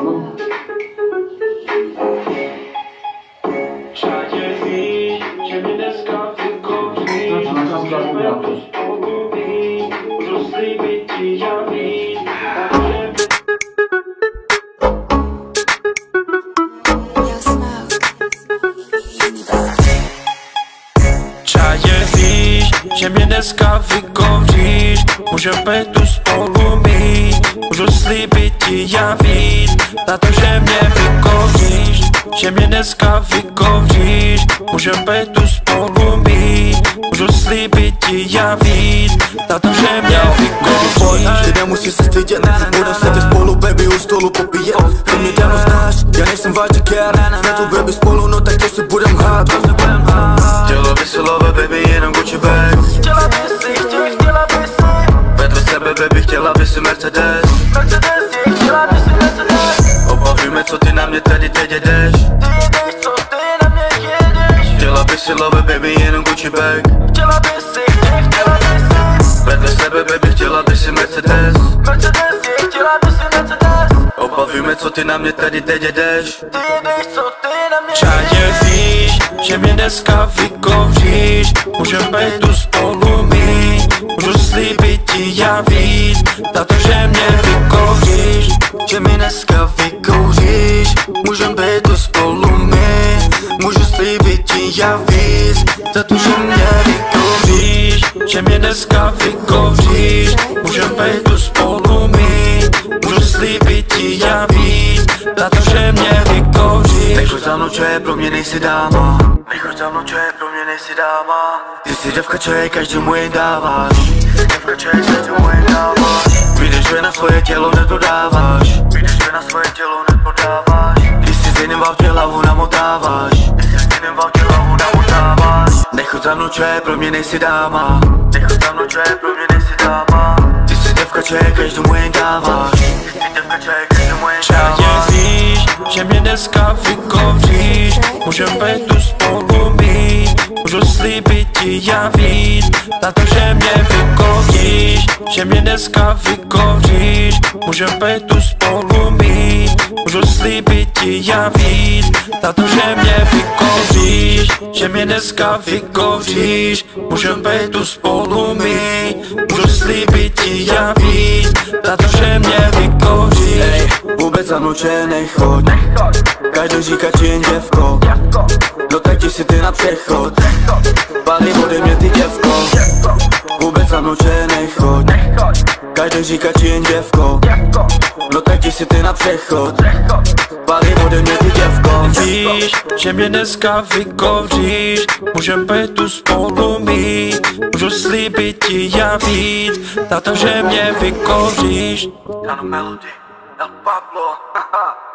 Čaje ví, že mi dneska vykouříš, můžeme tu spolu být, můžu slíbit ti já víc. Čaje víš, že mě dneska vykouříš, můžeme tu spolu mít, můžu slíbit ti já víc, za to, že mě vykouříš, že mě dneska vykouříš, můžeme tu spolu mít, můžu slíbit ti já víc, za to, že mě vykouříš. Ty nemusíš se stydět, budem sedět spolu, baby, u stolu popíjet. Ty mě dávno znáš, já nejsem vážný care. Jsme tu baby spolu, no tak to si budem hát. Chtěla by si love, baby, jenom Gucci bag. Chtěla by si Vedle sebe, baby, chtěla by si Mercedes. chtěla by si Mercedes. Obavíme, co ty na mě tady teď jedeš. Ty jedeš, co ty na mě jedeš. Chtěla by si love, baby, jenom Gucci bag. Chtěla by si Vedle sebe, baby, chtěla by si Mercedes. Mercedes, chtěla by si Mercedes. Obavíme, co ty na mě tady teď jedeš. Ty jedeš, co ty na mě Čaje víš, že mě dneska vykouříš, můžeme tu spolu mít, můžu slíbit ti já víc, za to, že mě vykouříš. Že mi dneska vykouříš, můžem být tu spolu my. Můžu slíbit ti já víc, za to, že mě vykouříš. Že mě dneska vykouříš, můžeme tu spolu mít, můžu slíbit ti já víc, za to, že mě vykouříš. Nechoď za mnou, čo je pro mě nejsi dáma. Nechoď za mnou, čo je pro mě nejsi dáma. Ty jsi děvka, čo je každému jen dáváš. Ty jsi děvka, čo je každému jen dáváš. Vyjdeš ven na svoje tělo, neprodáváš. Vyjdeš ven na svoje tělo, neprodáváš. Ty jsi s jiným v autě hlavu namotáváš. Ty jsi s jiným v autě hlavu namotáváš. Nechoď za mnou, čo je pro mě nejsi dáma. Nechoď za mnou, čo je pro mě nejsi dáma. Ty jsi děvka, čo je každému jen dáváš. Ty jsi děvka, čo je každému jen dáváš. Čaje víš, že mě dneska vykouříš, můžeme tu spolu mít, můžu slíbit ti já víc, za to, že mě vykouříš. Že mě dneska vykouříš, můžeme tu spolu mít, můžu slíbit ti já víc, za to, že mě vykouříš. Že mě dneska vykouříš, můžeme tu spolu mít, můžu slíbit ti já víc, za to, že mě vykouříš. Ej, vůbec za mnou, čo je nechoď. Každý říká ti jen děvko. No tak ti si ty na přechod. Pálí ode mě ty děvko. Vůbec za mnou, čo je nechoď. Každý říká ti jen děvko. No tak ti si ty na přechod. Pálí ode mě ty děvko. Víš, že mě dneska vykouříš, můžeme tu spolu mít, můžu slíbit ti já víc, za to, že mě vykouříš. Melody, El Pablo, haha.